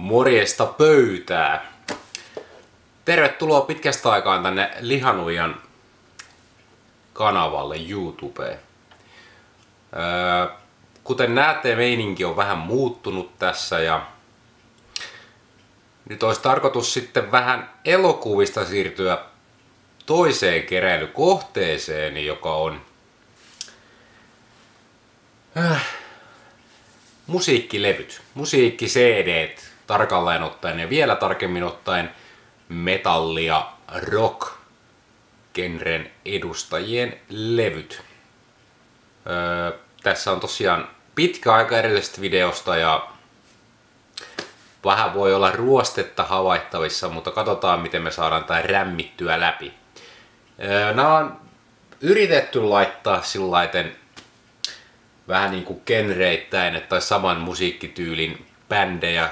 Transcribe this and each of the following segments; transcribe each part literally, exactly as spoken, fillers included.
Morjesta pöytää! Tervetuloa pitkästä aikaan tänne Lihanuijan kanavalle YouTubeen. Öö, kuten näette, meininki on vähän muuttunut tässä ja nyt olisi tarkoitus sitten vähän elokuvista siirtyä toiseen keräilykohteeseen, joka on äh, musiikkilevyt, musiikki-C D:t tarkalleen ottaen ja vielä tarkemmin ottaen metalli- ja rock-genren edustajien levyt. Öö, tässä on tosiaan pitkä aika edellisestä videosta ja vähän voi olla ruostetta havaittavissa, mutta katsotaan miten me saadaan tää rämmittyä läpi. Öö, Nämä on yritetty laittaa sillaiten vähän niin kuin genreittäin, että olisi saman musiikkityylin bändejä.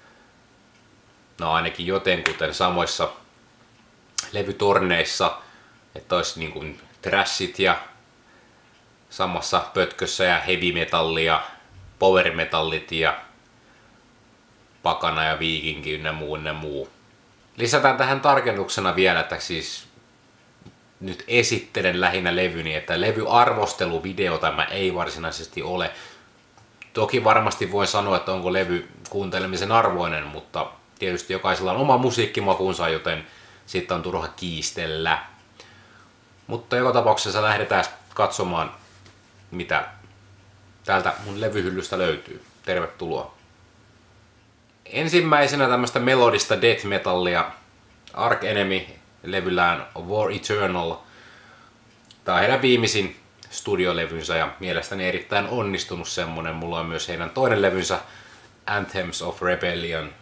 No ainakin jotenkuten samoissa levytorneissa, että olisi niin kuin thrashit ja samassa pötkössä ja heavy metallia, power metallit ja pakana ja viikinki ynnä muu ynnä muu. Lisätään tähän tarkennuksena vielä, että siis nyt esittelen lähinnä levyni, että levyarvosteluvideo tämä ei varsinaisesti ole. Toki varmasti voin sanoa, että onko levy kuuntelemisen arvoinen, mutta tietysti jokaisella on oma musiikkimakunsa, joten siitä on turha kiistellä. Mutta joka tapauksessa lähdetään katsomaan, mitä täältä mun levyhyllystä löytyy. Tervetuloa! Ensimmäisenä tämmöistä melodista death metallia Arch Enemy levyllään War Eternal. Tää on heidän viimeisin studiolevynsä ja mielestäni erittäin onnistunut semmonen. Mulla on myös heidän toinen levynsä Anthems of Rebellion.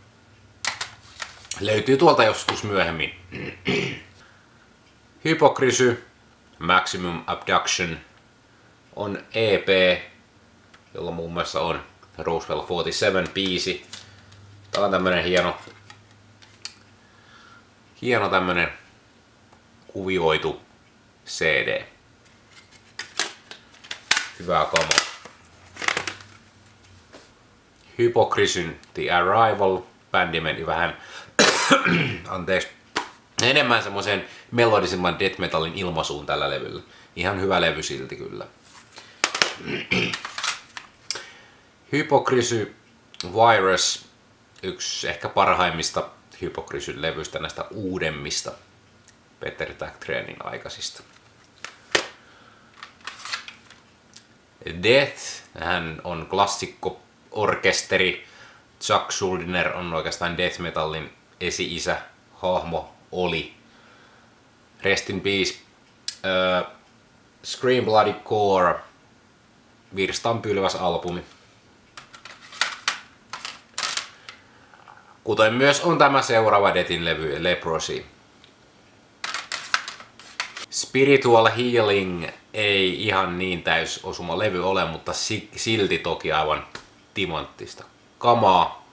Löytyy tuolta joskus myöhemmin. Hypocrisy Maximum Abduction on E P, jolla muun muassa on Roswell neljäkymmentäseitsemän biisi. Tää on tämmönen hieno, hieno tämmönen kuvioitu C D. Hyvää kamaa. Hypocrisyn The Arrival. Bändi meni vähän anteeksi, enemmän semmoisen melodisemman death metalin ilmaisuun tällä levyllä. Ihan hyvä levy silti kyllä. Hypocrisy Virus, yksi ehkä parhaimmista Hypocrisyn levyistä, näistä uudemmista Peter Tägtgrenin aikaisista. Death, hän on klassikko orkesteri. Chuck Schuldiner on oikeastaan death metallin esi-isä, hahmo oli. Rest in peace. Uh, Scream Bloody Core, virstanpylväs albumi. Kuten myös on tämä seuraava Deathin levy, Leprosy. Spiritual Healing ei ihan niin täys osuma levy ole, mutta silti toki aivan timanttista kamaa.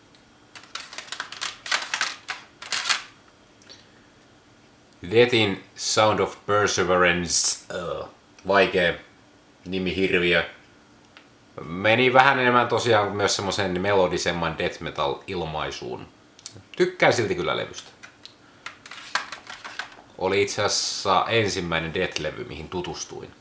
Deathin Sound of Perseverance, uh, vaikea nimihirviö. Meni vähän enemmän tosiaan myös semmoisen melodisemman death metal ilmaisuun. Tykkään silti kyllä levystä. Oli itse asiassa ensimmäinen death-levy, mihin tutustuin.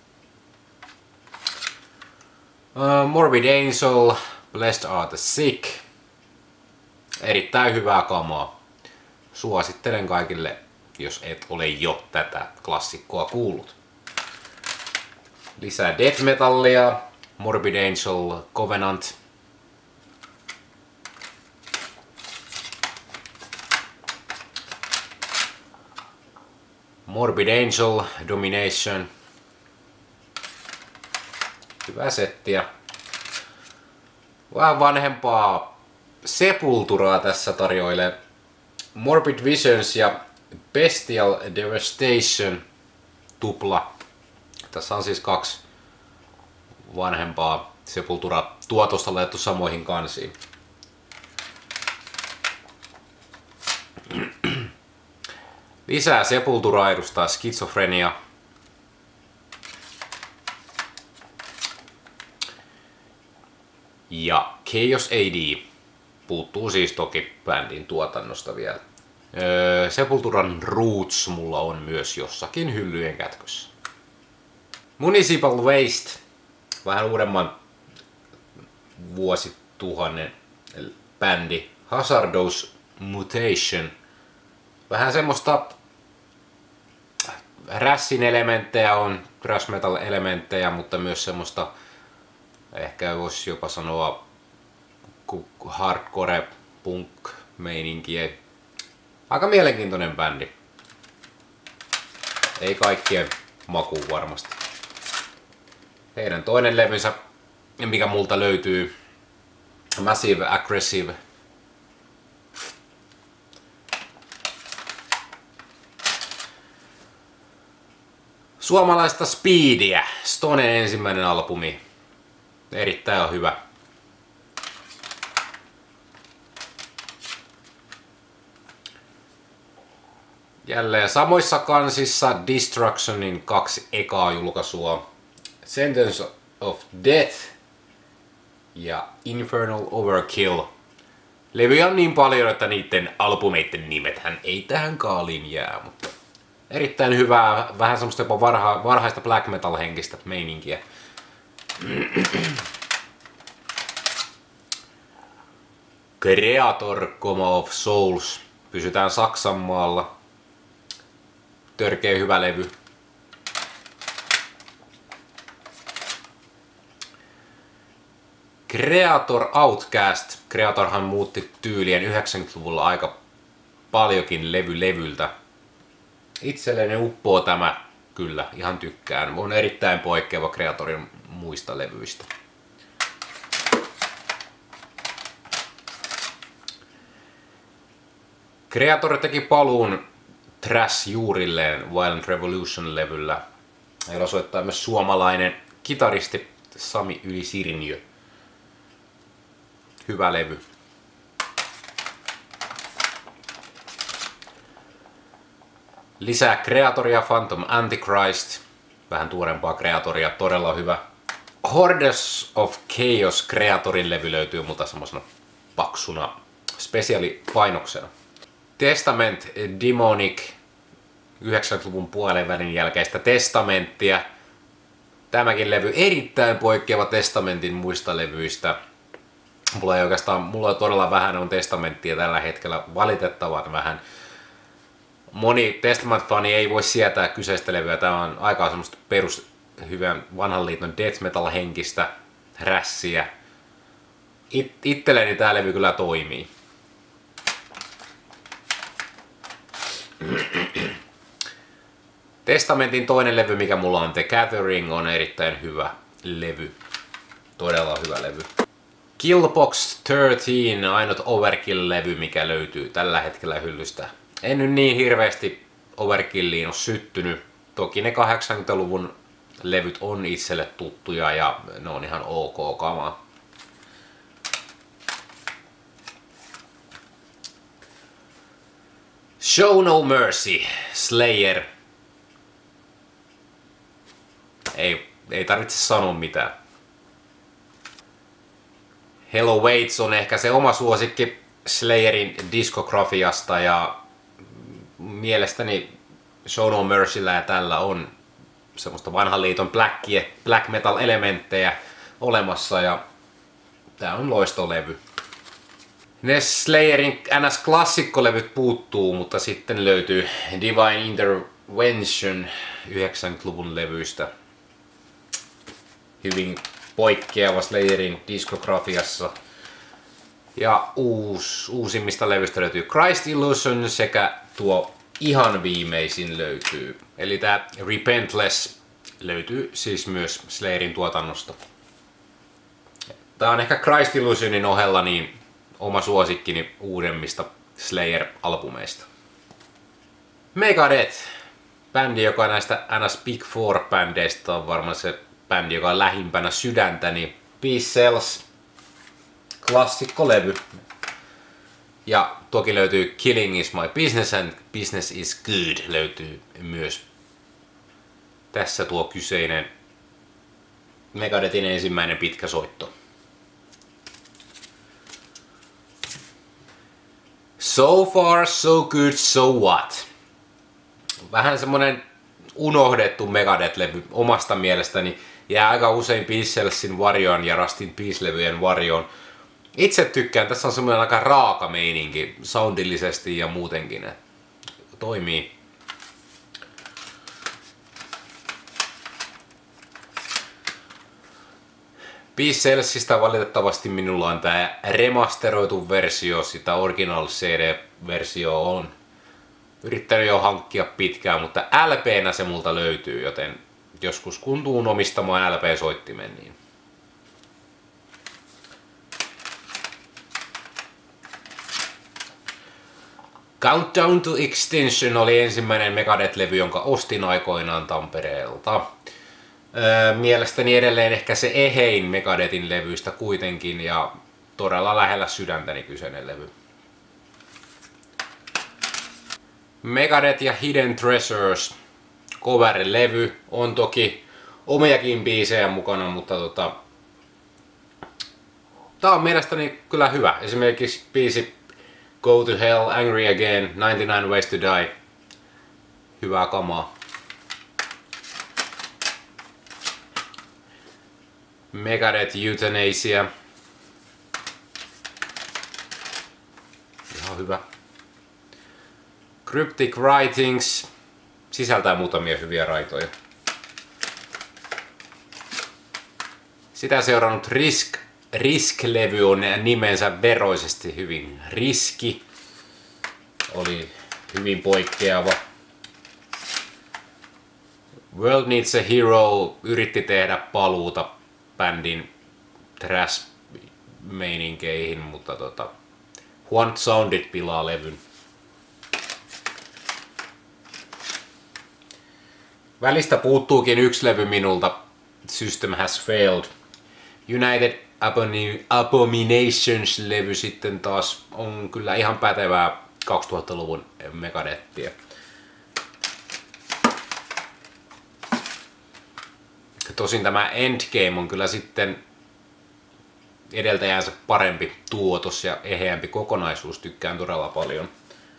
Uh, Morbid Angel, Blessed Are the Sick. Erittäin hyvää kamaa. Suosittelen kaikille, jos et ole jo tätä klassikkoa kuullut. Lisää death metallia. Morbid Angel, Covenant. Morbid Angel, Domination. Hyvää settiä. Vähän vanhempaa Sepulturaa tässä tarjoilee. Morbid Visions ja Bestial Devastation tupla. Tässä on siis kaksi vanhempaa Sepultura-tuotosta laitettu samoihin kansiin. Lisää Sepulturaa edustaa Schizophrenia. Ja Chaos A D. puuttuu siis toki bändin tuotannosta vielä. Öö, Sepulturan Roots mulla on myös jossakin hyllyjen kätkössä. Municipal Waste, vähän uudemman vuosituhannen bändi. Hazardous Mutation. Vähän semmoista rassin elementtejä on, thrash metal elementtejä, mutta myös semmoista, ehkä voisi jopa sanoa hardcore punk meininkiä. Aika mielenkiintoinen bändi. Ei kaikkien makuun varmasti. Heidän toinen levynsä, mikä multa löytyy, Massive Aggressive. Suomalaista speediä. Stonen ensimmäinen albumi. Erittäin hyvä. Jälleen samoissa kansissa Destructionin kaksi ekaa julkaisua. Sentence of Death ja Infernal Overkill. Levyjä on niin paljon, että niiden albumeiden nimethän ei tähän kaaliin jää, mutta erittäin hyvää, vähän semmoista jopa varha, varhaista black metal henkistä meininkiä. Creator, Coma of Souls. Pysytään Saksan maalla. Törkeä hyvä levy. Creator Outcast. Creatorhan muutti tyylien yhdeksänkymmentäluvulla aika paljonkin levy levyltä. Itselleni uppoo tämä kyllä, ihan tykkään. On erittäin poikkeava Creatorin muista levyistä. Creator teki paluun thrash-juurilleen Violent Revolution-levyllä. Heillä soittaa myös suomalainen kitaristi Sami Yli-Sirniö. Hyvä levy. Lisää Creatoria, Phantom Antichrist. Vähän tuorempaa Creatoria, todella hyvä. Hordes of Chaos Creatorin levy löytyy multa semmosena paksuna spesiaalipainoksena. Testament Demonic, yhdeksänkymmentäluvun puolen välin jälkeistä testamenttia. Tämäkin levy erittäin poikkeava Testamentin muista levyistä. Mulla ei oikeastaan, mulla todella vähän on testamenttia tällä hetkellä, valitettavan vähän. Moni Testament-fani ei voi sietää kyseistä levyä. Tämä on aika semmoista perus hyvän vanhan liiton death metal henkistä rässiä. It, itselleni tää levy kyllä toimii. Testamentin toinen levy, mikä mulla on The Gathering, on erittäin hyvä levy. Todella hyvä levy. Killbox kolmetoista, ainut Overkill-levy, mikä löytyy tällä hetkellä hyllystä. En nyt niin hirveästi Overkilliin ole syttynyt. Toki ne kahdeksankymmentäluvun levyt on itselle tuttuja ja ne on ihan ok kamaa. Show No Mercy, Slayer. Ei, ei tarvitse sanoa mitään. Hell Awaits on ehkä se oma suosikki Slayerin diskografiasta ja mielestäni Show No Mercyllä ja tällä on semmoista vanhan liiton blackia, black metal elementtejä olemassa ja tää on loistolevy. Ne Slayerin N S-klassikkolevyt puuttuu, mutta sitten löytyy Divine Intervention yhdeksänkymmentäluvun levyistä. Hyvin poikkeava Slayerin diskografiassa. Ja uus, uusimmista levyistä löytyy Christ Illusion sekä tuo ihan viimeisin löytyy. Eli tää Repentless löytyy siis myös Slayerin tuotannosta. Tää on ehkä Christ Illusionin ohella niin oma suosikkini uudemmista Slayer-albumeista. Megadeth, bändi, joka näistä N S Big Four-bändeistä on varmaan se bändi, joka on lähimpänä sydäntäni. Peace Sells, klassikkolevy. Ja toki löytyy Killing is my business and business is good löytyy myös. Tässä tuo kyseinen Megadethin ensimmäinen pitkä soitto. So far so good, so what? Vähän semmonen unohdettu Megadeth-levy omasta mielestäni. Jää aika usein Piecelessin varjoon ja Rustin Peace-levyjen varjoon. Itse tykkään, tässä on semmoinen aika raaka meininki soundillisesti ja muutenkin. Toimii. Piecelessistä valitettavasti minulla on tää remasteroitu versio, sitä original C D-versio on yrittänyt jo hankkia pitkään, mutta L P:nä se multa löytyy, joten joskus kun tuun omistamaan L P-soittimen, niin Countdown to Extinction oli ensimmäinen Megadeth-levy, jonka ostin aikoinaan Tampereelta. Öö, mielestäni edelleen ehkä se ehein Megadethin levyistä kuitenkin ja todella lähellä sydäntäni kyseinen levy. Megadeth ja Hidden Treasures cover-levy on toki omiakin biisejä mukana, mutta tota, tää on mielestäni kyllä hyvä. Esimerkiksi biisi Go to Hell, Angry Again, ninety-nine Ways to Die. Hyvää kamaa. Megadeth Euthanasia. Ihan hyvä. Cryptic Writings. Sisältää muutamia hyviä raitoja. Sitä seurannut Risk. Risk-levy on nimensä veroisesti hyvin riski. Oli hyvin poikkeava. World Needs a Hero yritti tehdä paluuta bändin thrash-meininkeihin, mutta tota, huonot soundit pilaa levyn. Välistä puuttuukin yksi levy minulta. System Has Failed. United Abominations-levy sitten taas on kyllä ihan pätevää kaksituhattaluvun Megadethia. Tosin tämä Endgame on kyllä sitten edeltäjänsä parempi tuotos ja eheämpi kokonaisuus, tykkään todella paljon.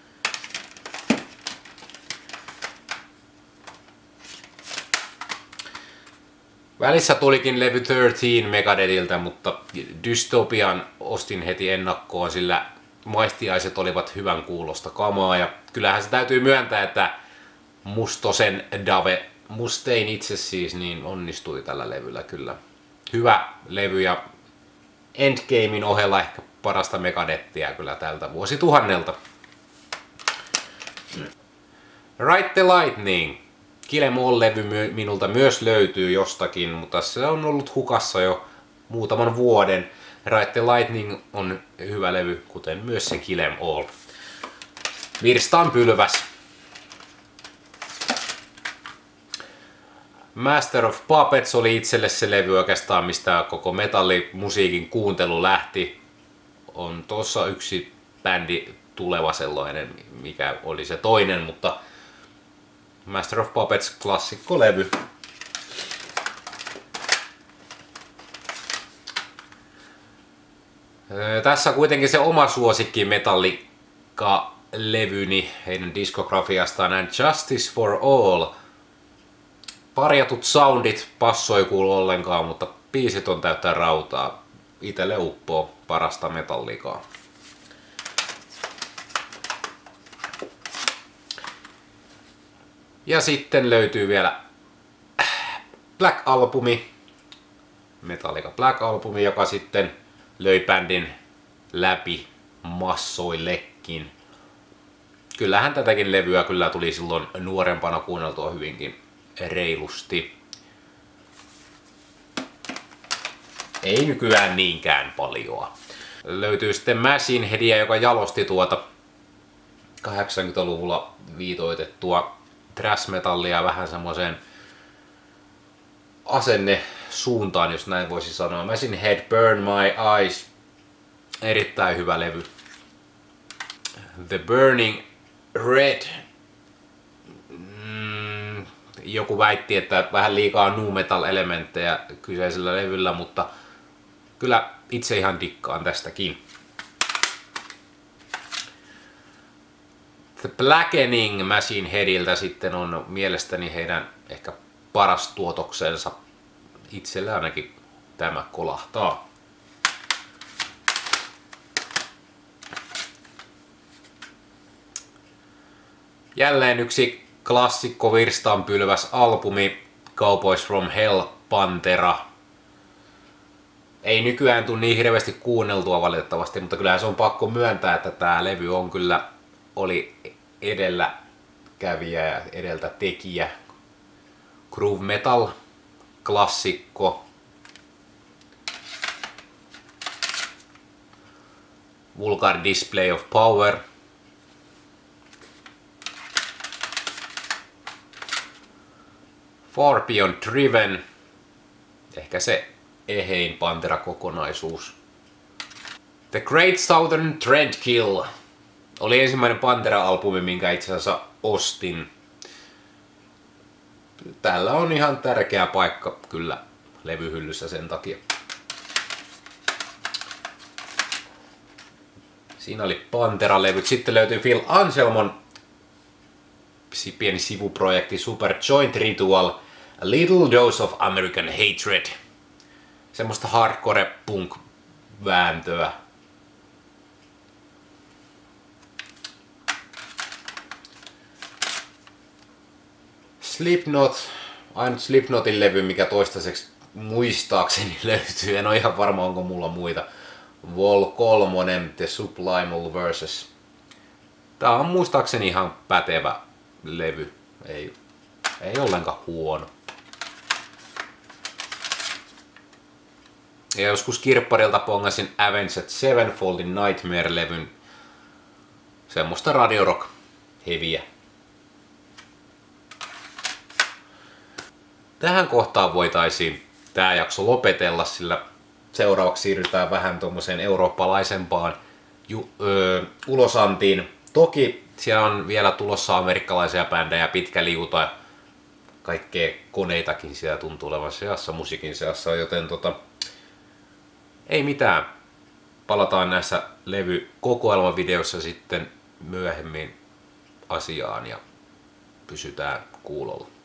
Välissä tulikin levy kolmetoista Megadethiltä, mutta Dystopian ostin heti ennakkoon, sillä maistiaiset olivat hyvän kuulosta kamaa. Ja kyllähän se täytyy myöntää, että Mustosen Dave, Mustaine itse siis, niin onnistui tällä levyllä kyllä. Hyvä levy ja Endgamein ohella ehkä parasta Megadethia kyllä tältä vuosituhannelta. Ride the Lightning. Kill 'Em All-levy minulta myös löytyy jostakin, mutta se on ollut hukassa jo muutaman vuoden. Ride the Lightning on hyvä levy, kuten myös se Kill 'Em All. Virstanpylväs. Master of Puppets oli itselle se levy oikeastaan, mistä koko metallimusiikin kuuntelu lähti. On tossa yksi bändi tuleva sellainen, mikä oli se toinen, mutta Master of Puppets klassikkolevy. Tässä kuitenkin se oma suosikki Metallica-levyni heidän diskografiastaan And Justice for All. Parjatut soundit, passo ei kuulu ollenkaan, mutta biisit on täyttä rautaa. Itelle uppoo parasta Metallicaa. Ja sitten löytyy vielä Black Albumi, Metallica Black Albumi, joka sitten löi bändin läpi massoillekin. Kyllähän tätäkin levyä kyllä tuli silloin nuorempana kuunneltua hyvinkin reilusti. Ei nykyään niinkään paljoa. Löytyy sitten Machine Headia, joka jalosti tuota kahdeksankymmentäluvulla viitoitettua thrash-metallia vähän semmoiseen asenne suuntaan, jos näin voisi sanoa. Machine Head, Burn My Eyes. Erittäin hyvä levy. The Burning Red. Mm, joku väitti, että vähän liikaa nu metal elementtejä kyseisellä levyllä, mutta kyllä itse ihan dikkaan tästäkin. The Blackening Machine Headiltä sitten on mielestäni heidän ehkä paras tuotoksensa. Itsellä ainakin tämä kolahtaa. Jälleen yksi klassikko virstaanpylväs albumi, Cowboys from Hell, Pantera. Ei nykyään tule niin hirveästi kuunneltua valitettavasti, mutta kyllähän se on pakko myöntää, että tämä levy on kyllä oli edelläkävijä ja edeltä tekijä. Groove metal klassikko. Vulgar Display of Power. Far Beyond Driven. Ehkä se ehein Pantera-kokonaisuus. The Great Southern Threadkill oli ensimmäinen Pantera-albumi, minkä itse asiassa ostin. Täällä on ihan tärkeä paikka kyllä levyhyllyssä sen takia. Siinä oli Pantera-levyt. Sitten löytyy Phil Anselmon pieni sivuprojekti Super Joint Ritual, A Little Dose of American Hatred. Semmoista hardcore punk vääntöä. Slipknot, ainut Slipknotin levy, mikä toistaiseksi muistaakseni löytyy, en ole ihan varma onko mulla muita. Vol kolme, The Subliminal Verses. Tää on muistaakseni ihan pätevä levy, ei, ei ollenkaan huono. Ja joskus kirpparilta pongasin Avenged Sevenfoldin Nightmare-levyn. Semmoista radio rock heviä. Tähän kohtaan voitaisiin tää jakso lopetella, sillä seuraavaksi siirrytään vähän tuommoiseen eurooppalaisempaan ju- öö, ulosantiin. Toki siellä on vielä tulossa amerikkalaisia bändejä, pitkä liuta ja kaikkea koneitakin siellä tuntuu olevan seassa, musiikin seassa, joten tota, ei mitään. Palataan näissä levykokoelmavideoissa sitten myöhemmin asiaan ja pysytään kuulolla.